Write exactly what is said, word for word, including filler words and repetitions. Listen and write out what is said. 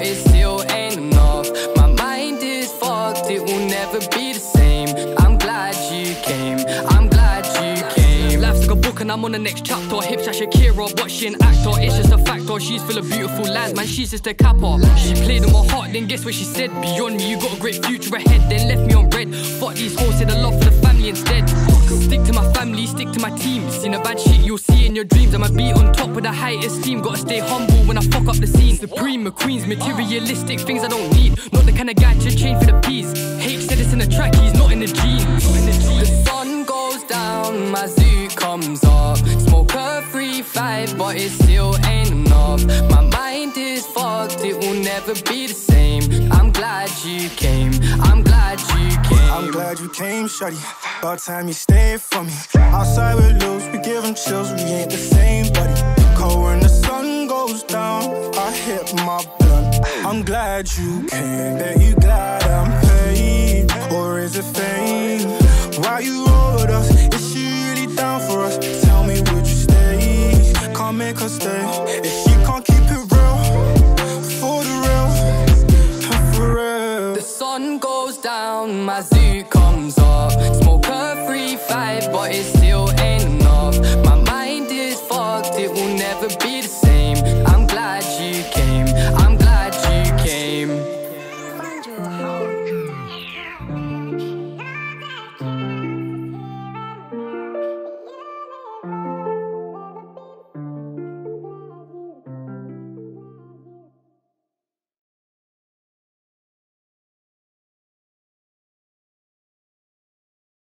but it still ain't enough. My mind is fucked, it will never be the same. I'm glad you came, I'm glad you came. Life's like a book and I'm on the next chapter. Hips like Shakira, but she an actor. It's just a factor, she's full of beautiful lines, man, she's just a capper. She played on my heart, then guess what she said? Beyond me, you got a great future ahead, then left me on red. Fuck these hoes, said a lot for the family instead. Stick to my family, stick to my team. Seen a bad shit, you'll see in your dreams. I'ma be on top with a high esteem. Gotta stay humble when I fuck up the scene. Supreme, McQueen's materialistic, things I don't need. Not the kind of guy to change for the peas. H said it's in the track, he's not in the gene. The sun goes down, my Zoot comes up. Smoke a free five, but it still ain't enough. My mind is fucked, it will never be the same. I'm glad you came, I'm glad you came. I'm glad you came, shawty. About time you stayed for me. Outside with Liilz, we give them chills, we ain't the same, buddy. Cold when the sun goes down, I hit my blunt. I'm glad you came. Bet you glad I'm paid, or is it fame? Why you roll with us? Is she really down for us?